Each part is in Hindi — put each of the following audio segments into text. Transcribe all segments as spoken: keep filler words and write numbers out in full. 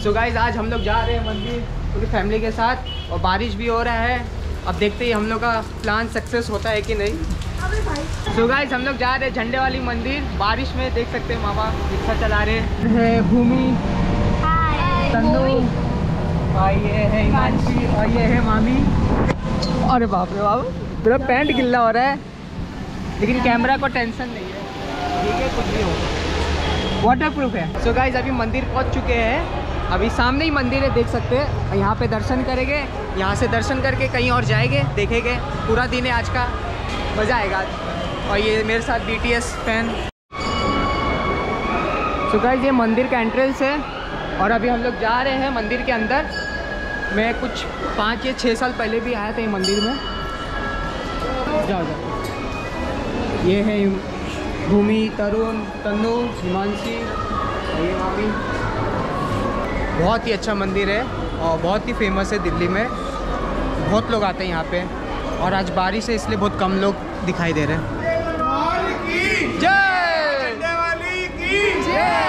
सो गाइज आज हम लोग जा रहे हैं मंदिर पूरी फैमिली के साथ और बारिश भी हो रहा है। अब देखते ही हम लोग का प्लान सक्सेस होता है कि नहीं। सो गाइज हम लोग जा रहे हैं झंडे वाली मंदिर। बारिश में देख सकते हैं मामा रिक्शा चला रहे हैं। भूमि, तन्नू और ये है हिमांशी और ये है मामी। अरे बाप रे बाप, पूरा पैंट गिल्ला हो रहा है, लेकिन कैमरा को टेंशन नहीं है, ठीक है, कुछ भी हो, वाटर प्रूफ है। सो so गाइज अभी मंदिर पहुंच चुके हैं। अभी सामने ही मंदिर है, देख सकते हैं। यहाँ पे दर्शन करेंगे, यहाँ से दर्शन करके कहीं और जाएंगे, देखेंगे। पूरा दिन है आज का, मज़ा आएगा आज। और ये मेरे साथ B T S fan. So guys ये मंदिर का एंट्रेंस है और अभी हम लोग जा रहे हैं मंदिर के अंदर। मैं कुछ पाँच या छः साल पहले भी आया था ये मंदिर में। जाओ जाओ। ये है भूमि, तरुण, तन्नू, हिमांशी और ये मामी। बहुत ही अच्छा मंदिर है और बहुत ही फेमस है दिल्ली में। बहुत लोग आते हैं यहाँ पे और आज बारिश है इसलिए बहुत कम लोग दिखाई दे रहे हैं। जय वाली की जय।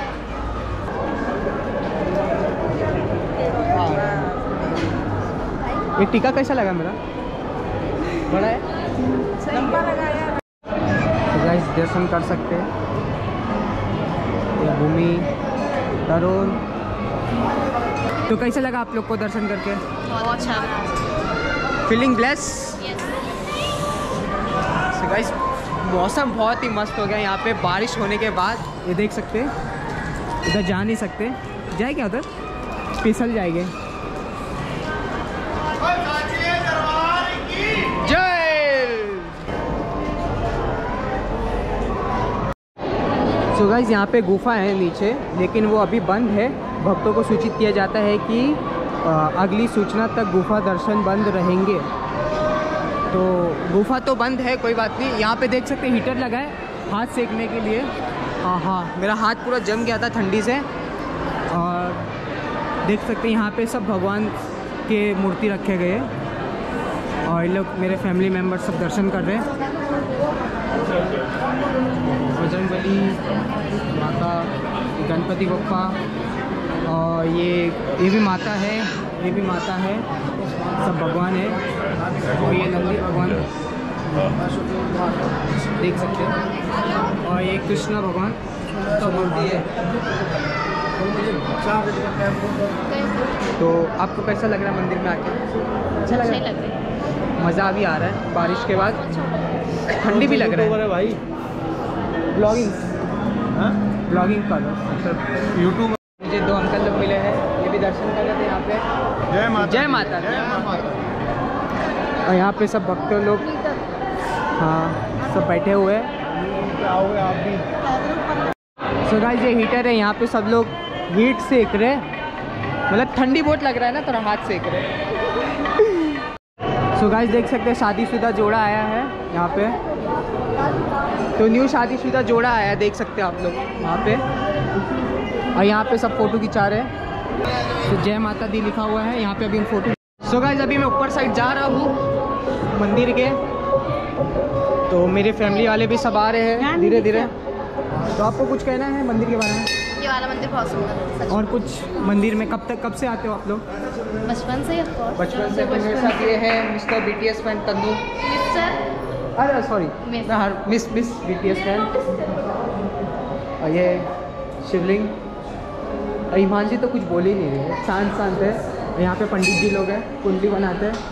ये टीका कैसा लगा मेरा? बड़ा है, लंबा लगाया। तो गाइस दर्शन कर सकते हैं। ये भूमि, तरुण। तो कैसा लगा आप लोग को दर्शन करके? बहुत अच्छा। Feeling bless. सो गाइस मौसम बहुत ही मस्त हो गया यहाँ पे बारिश होने के बाद। ये देख सकते हैं, उधर जा नहीं सकते, जाए क्या उधर? फिसल जाएंगे। सो गाइस यहाँ पे गुफा है नीचे, लेकिन वो अभी बंद है। भक्तों को सूचित किया जाता है कि अगली सूचना तक गुफा दर्शन बंद रहेंगे। तो गुफा तो बंद है, कोई बात नहीं। यहाँ पे देख सकते हैं हीटर लगा है हाथ सेकने के लिए। हाँ हाँ, मेरा हाथ पूरा जम गया था ठंडी से। और देख सकते हैं यहाँ पे सब भगवान के मूर्ति रखे गए और ये लोग मेरे फैमिली मेम्बर सब दर्शन कर रहे हैं। बजरंगबली माता, गणपति बप्पा और ये ये भी माता है, ये भी माता है, सब भगवान है। और ये नंदी भगवान देख सकते हैं और ये कृष्णा भगवान सब मूर्ति है। तो आपको कैसा लग रहा है मंदिर में आके? अच्छा लग रहा है, मज़ा भी आ रहा है बारिश के बाद। ठंडी भी लग रहा है भाई। ब्लॉगिंग ब्लॉगिंग कर रहा यूट्यूब। मुझे दो अंकल लोग मिले हैं, ये भी दर्शन कर रहे थे यहाँ पे। जय माता, जय माता, जय माता। और यहाँ पे सब भक्त लोग, हाँ, सब बैठे हुए हैं। आओगे आप भी। सो गाइस ये हीटर है, यहाँ पे सब लोग हीट सेक रहे, मतलब ठंडी बहुत लग रहा है ना, थोड़ा हाथ सेक रहे। सो गाइस देख सकते हैं शादीशुदा जोड़ा आया है यहाँ पे। तो न्यू शादीशुदा जोड़ा आया है, देख सकते हैं आप लोग वहाँ पे। और यहाँ पे सब फोटो खिंचा रहे हैं। तो जय माता दी लिखा हुआ है यहाँ पे अभी हम फोटो। सो गाइस अभी मैं ऊपर साइड जा रहा हूँ मंदिर के। तो मेरे फैमिली वाले भी सब आ रहे हैं धीरे धीरे। तो आपको कुछ कहना है मंदिर के बारे में? ये वाला मंदिर बहुत सुंदर है। और कुछ मंदिर में कब तक कब से आते हो आप लोग? बचपन से। बचपन से। मेरे साथ ये है mister B T S fan Tannu. Mister, अरे सॉरी, मैं हर miss miss B T S fan. और ये शिवलिंग। और हिमांशी तो कुछ बोल ही नहीं रही है, शांत शांत है। और यहाँ पे पंडित जी लोग हैं, कुंडली बनाते हैं।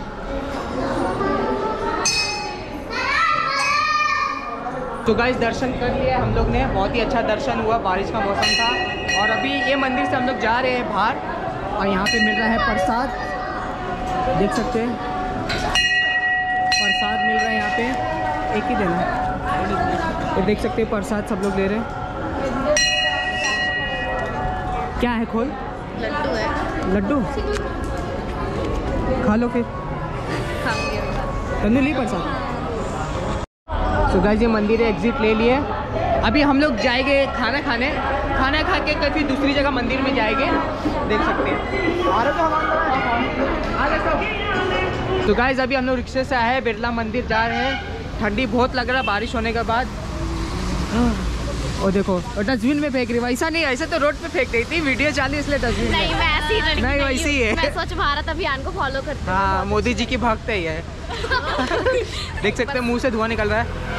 तो गाइस दर्शन कर लिए हम लोग ने, बहुत ही अच्छा दर्शन हुआ, बारिश का मौसम था। और अभी ये मंदिर से हम लोग जा रहे हैं बाहर और यहाँ पे मिल रहा है प्रसाद, देख सकते हैं प्रसाद मिल रहा है यहाँ पे। एक ही देना। तो देख सकते हैं प्रसाद सब लोग ले रहे हैं। क्या है खोल? लड्डू है। लड्डू खा लो फिर। तन्नू ली प्रसाद। सो गाइस ये मंदिर है, एग्जिट ले लिए। अभी हम लोग जाएंगे खाना खाने। खाना खा के कभी दूसरी जगह मंदिर में जाएंगे, देख सकते हैं। तो गाइस अभी हम लोग रिक्शे से आए हैं, बिरला मंदिर जा रहे हैं। ठंडी बहुत लग रहा है बारिश होने के बाद। और देखो और डस्टबिन में फेंक रही, वैसा नहीं, ऐसे तो रोड पे फेंक रही थी, वीडियो चालू इसलिए डस्टबिन नहीं मैं ऐसी ही लड़की नहीं, वैसी ही है। मैं स्वच्छ भारत अभियान को फॉलो करती हूँ। हाँ मोदी जी की भक्त है ये। देख सकते हैं मुंह से धुआं निकल रहा है।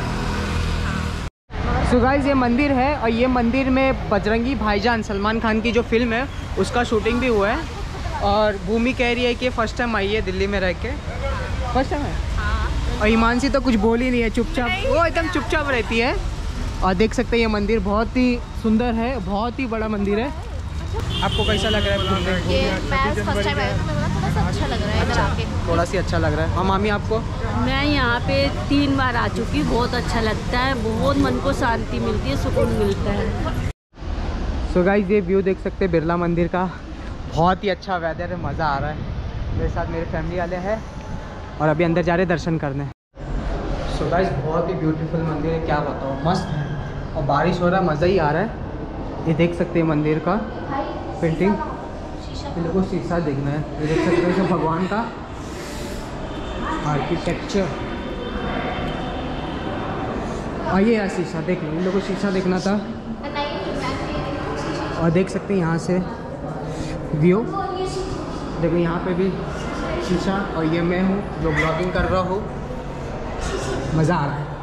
सो गाइस ये मंदिर है और ये मंदिर में बजरंगी भाईजान सलमान खान की जो फिल्म है उसका शूटिंग भी हुआ है। और भूमि कह रही है कि फर्स्ट टाइम आई है दिल्ली में रह के, फर्स्ट टाइम है। हाँ। और हिमांशी तो कुछ बोल ही नहीं है, चुपचाप, वो एकदम चुपचाप रहती है। और देख सकते हैं ये मंदिर बहुत ही सुंदर है, बहुत ही बड़ा मंदिर है। आपको कैसा लग रहा है घूमने? ये मैं फर्स्ट टाइम आई हूं तो मुझे थोड़ा सा अच्छा लग रहा है इधर आके। थोड़ा सी अच्छा लग रहा है। हाँ मामी आपको? मैं यहाँ पे तीन बार आ चुकी, बहुत अच्छा लगता है, बहुत मन को शांति मिलती है, सुकून मिलता है। सो गाइस ये व्यू देख सकते हैं बिरला मंदिर का, बहुत ही अच्छा वेदर है, मज़ा आ रहा है। मेरे साथ मेरे फैमिली वाले हैं और अभी अंदर जा रहे हैं दर्शन करने। सो गाइस बहुत ही ब्यूटीफुल मंदिर है, क्या बताओ, मस्त है। और बारिश हो रहा है, मज़ा ही आ रहा है। ये देख सकते हैं मंदिर का पेंटिंग, मेरे को शीशा देखना है। ये देख सकते हैं भगवान का आर्किटेक्चर। आइए यार शीशा देख लो, इन लोगों को शीशा देखना था। और देख सकते हैं यहाँ से व्यू, देखो यहाँ पे भी शीशा। और ये मैं हूँ जो ब्लॉगिंग कर रहा हूँ, मज़ा आ रहा है।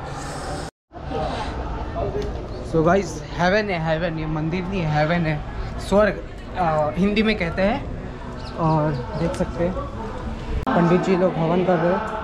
सो गाइस हेवन है, हेवन, ये मंदिर नहीं है, हेवन है, स्वर्ग हिंदी में कहते हैं। और देख सकते हैं पंडित जी लोग हवन कर रहे हैं।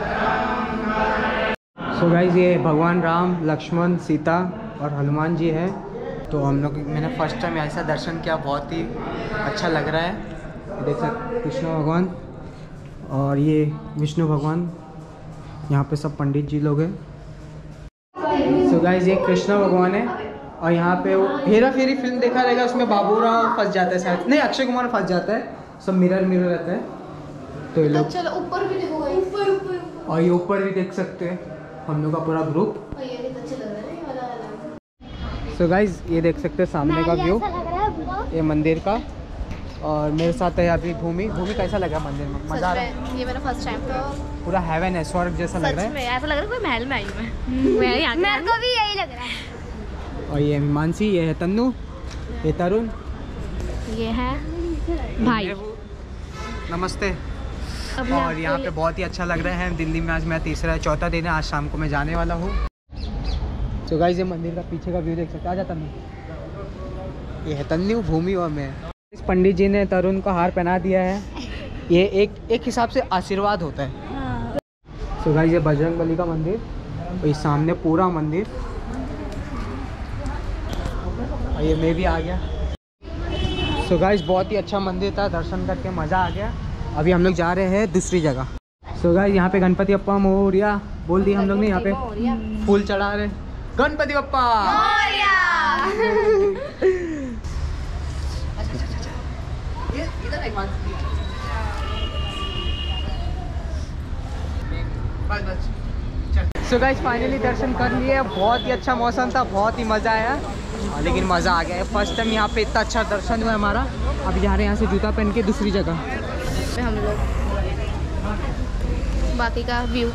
सो गाइस ये भगवान राम, लक्ष्मण, सीता और हनुमान जी है। तो हम लोग, मैंने फर्स्ट टाइम ऐसा दर्शन किया, बहुत ही अच्छा लग रहा है। देख सकते कृष्ण भगवान और ये विष्णु भगवान, यहाँ पे सब पंडित जी लोग हैं। सो गाइस ये कृष्ण भगवान है और यहाँ पे वो हेरा फेरी फिल्म देखा रहेगा, उसमें बाबूराव फंस जाता है शायद, नहीं अक्षय कुमार फंस जाता है, सब मिरर मिरर रहता है। तो ये लोग चलो ऊपर भी देखो, ऊपर ऊपर और ये ऊपर भी देख सकते हैं हम लोग का पूरा ग्रुप। सो गाइस ये देख सकते हैं सामने का व्यू ये मंदिर का। और मेरे साथ है अभी भूमि। भूमि कैसा लगा मंदिर में? मजा आ रहा है? ये मेरा फर्स्ट टाइम, तो पूरा हेवन है, स्वर्ग जैसा लग रहा है। ऐसा लग रहा है कोई महल में आई हूं मैं। मैं यहाँ मेरे को भी यही लग रहा है। और ये हिमांशी, ये है तन्नू, ये तरुण, ये है भाई, नमस्ते। अभी और आपको यहाँ पे ले- बहुत ही अच्छा लग रहा है दिल्ली में। आज मेरा तीसरा चौथा दिन है, आज शाम को मैं जाने वाला हूँ। तो गाइस ये मंदिर का पीछे का व्यू देख सकते हैं। आ जा तन्नू, ये है तन्नू, भूमि और मैं। इस पंडित जी ने तरुण को हार पहना दिया है, ये एक एक हिसाब से आशीर्वाद होता है। तो गाइस ये बजरंगबली का मंदिर और ये सामने पूरा मंदिर। और ये मैं भी आ गया। सो गाइस बहुत ही अच्छा मंदिर था, दर्शन करके मज़ा आ गया। अभी हम लोग जा रहे हैं दूसरी जगह। सो गाइस यहाँ पे गणपति बप्पा मोरिया बोल दिए हम लोग ने, यहाँ पे फूल चढ़ा रहे Ganpati Bappa. So guys finally दर्शन कर लिए, बहुत ही अच्छा मौसम था, बहुत ही मज़ा आया, लेकिन मज़ा आ गया। फर्स्ट टाइम यहाँ पे इतना अच्छा दर्शन हुआ हमारा। अभी जा रहे हैं यहाँ से जूता पहन के दूसरी जगह। हम लोग बाकी का व्यू।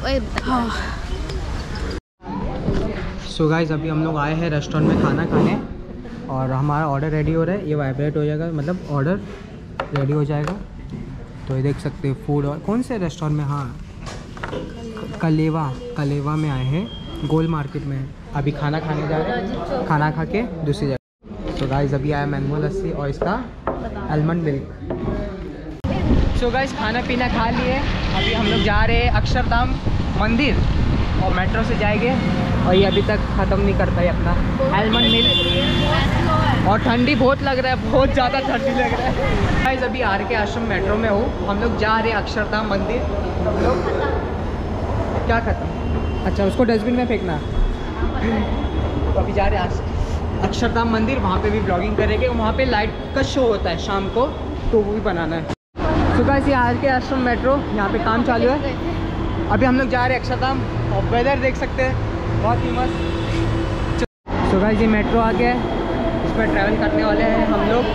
सो गाइस अभी हम लोग आए हैं रेस्टोरेंट में खाना खाने और हमारा ऑर्डर रेडी हो रहा है। ये वाइब्रेट हो जाएगा, मतलब ऑर्डर रेडी हो जाएगा। तो ये देख सकते हैं फूड। और कौन से रेस्टोरेंट में? हाँ कलेवा, कलेवा में आए हैं, गोल मार्केट में। अभी खाना खाने जा रहे हैं, खाना खा के दूसरी जगह। सो गाइस अभी आया मैंगो लस्सी और इसका आलमंड मिल्क। सो गाइस खाना पीना खा लिए, अभी हम लोग जा रहे हैं अक्षरधाम मंदिर और मेट्रो से जाएंगे। और ये अभी तक ख़त्म नहीं करता है अपना आलमंड मिल्क। और ठंडी बहुत लग रहा है, बहुत ज़्यादा ठंडी लग रहा है। गाइस अभी आर के आश्रम मेट्रो में हूँ, हम लोग जा रहे हैं अक्षरधाम मंदिर। हम लोग क्या खत्म? अच्छा उसको डस्टबिन में फेंकना। तो अभी जा रहे हैं अक्षरधाम मंदिर, वहाँ पे भी ब्लॉगिंग करेंगे। वहाँ पे लाइट का शो होता है शाम को, तो वो भी बनाना है। तो गाइस ये आर के आश्रम मेट्रो, यहाँ पे काम चालू है। अभी हम लोग जा रहे हैं अक्षरधाम और वेदर देख सकते हैं, बहुत ही मस्त। सो गाइस ये मेट्रो आ गया है, इस पर ट्रैवल करने वाले हैं हम लोग।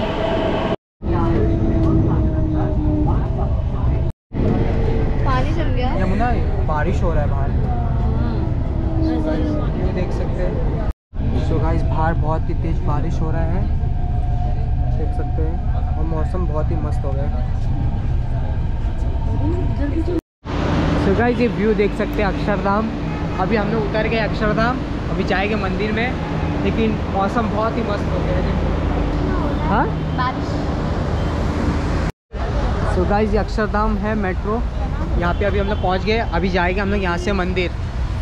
पानी चल गया। यमुना बारिश हो रहा है बाहर, ये देख सकते हैं। सो गाइस बारिश हो रहा है, देख सकते हैं, और मौसम बहुत ही मस्त हो गया है। सो गाइस ये व्यू देख सकते हैं अक्षरधाम। अभी हम लोग उतर गए अक्षरधाम, अभी जाएंगे मंदिर में, लेकिन मौसम बहुत ही मस्त हो गया है। हाँ बारिश। सो गाइस ये अक्षरधाम है मेट्रो, यहाँ पे अभी हम लोग पहुँच गए। अभी जाएंगे हम लोग यहाँ से मंदिर।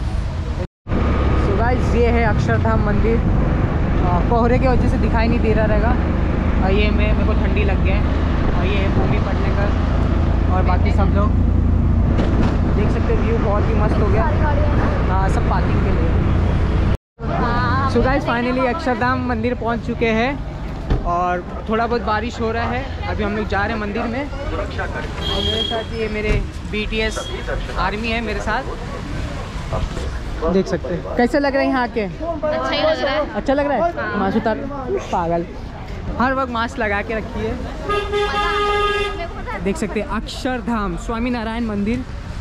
सो गाइस ये है अक्षरधाम मंदिर। कोहरे की वजह से दिखाई नहीं दे रहा रहेगा। और ये मैं मेरे को ठंडी लग गया है। और ये है भूमि पटनेकर और बाकी सब लोग, देख सकते हैं व्यू बहुत ही मस्त हो गया। हाँ सब पार्किंग के लिए। सो गाइस फाइनली अक्षरधाम मंदिर पहुंच चुके हैं और थोड़ा बहुत बारिश हो रहा है। अभी हम लोग जा रहे हैं मंदिर में और मेरे साथ ये मेरे बीटीएस आर्मी है मेरे साथ, देख सकते हैं। कैसे लग रहे हैं यहाँ के? अच्छा ही लग रहा है। अच्छा लग रहा है। मास्क उतार, पागल, हर वक्त मास्क लगा के रखिए। देख सकते हैं अक्षरधाम स्वामी नारायण मंदिर।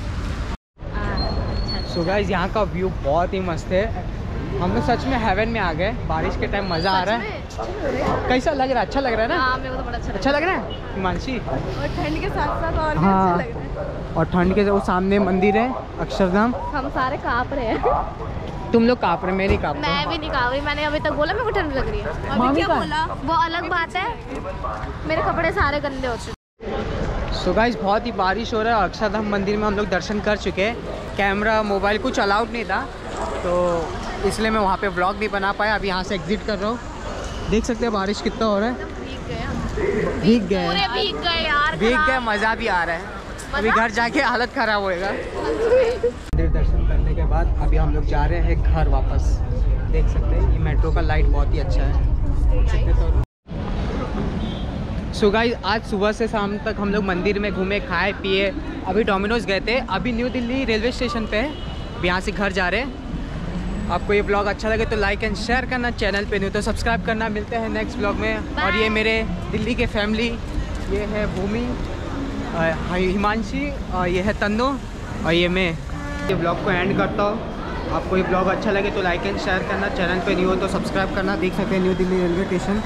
सो गाइस यहाँ का व्यू बहुत ही मस्त है। हम लोग सच में हेवन में आ गए। बारिश के टाइम मज़ा आ रहा है। कैसा लग रहा है? अच्छा लग रहा है ना? हाँ, मेरे को तो बड़ा अच्छा अच्छा लग रहा है हिमांशी। और ठंड के साथ साथ और भी हाँ अच्छा लग रहा है। और ठंड के वो सामने मंदिर है अक्षरधाम। हम सारे काँप रहे हैं। तुम लोग काँप रहे, मैं नहीं काँप रहा। मैं भी नहीं काँप रही, मैंने अभी तक बोला मेरे को ठंड लग रही है। मामी क्या का? बोला वो अलग बात है, मेरे कपड़े सारे गंदे हो चुके। सो गाइस बहुत ही बारिश हो रहा है और अक्षरधाम मंदिर में हम लोग दर्शन कर चुके हैं। कैमरा मोबाइल कुछ अलाउड नहीं था, तो इसलिए मैं वहाँ पे व्लॉग नहीं बना पाया। अभी यहाँ से एग्जिट कर रहा हूँ। देख सकते हैं बारिश कितना हो रहा है। भीग गए, भीग गए पूरे भीग गए यार। भीग गए, मज़ा भी आ रहा है। अभी घर जाके हालत ख़राब होएगा। मंदिर दर्शन करने के बाद अभी हम लोग जा रहे हैं घर वापस। देख सकते हैं ये मेट्रो का लाइट बहुत ही अच्छा है। सो गाइस आज सुबह से शाम तक हम लोग मंदिर में घूमे, खाए पिए। अभी डोमिनोज़ गए थे, अभी न्यू दिल्ली रेलवे स्टेशन पे है। अभी यहाँ से घर जा रहे हैं। आपको ये ब्लॉग अच्छा लगे तो लाइक एंड शेयर करना, चैनल पे नहीं तो सब्सक्राइब करना। मिलते हैं नेक्स्ट ब्लॉग में। और ये मेरे दिल्ली के फैमिली, ये है भूमि, हिमांशी, और ये है तन्नो, और ये मैं। ये ब्लॉग को एंड करता हूँ। आपको ये ब्लॉग अच्छा लगे तो लाइक एंड शेयर करना, चैनल पे नहीं हो तो सब्सक्राइब करना। देख सकते हैं न्यू दिल्ली रेलवे स्टेशन।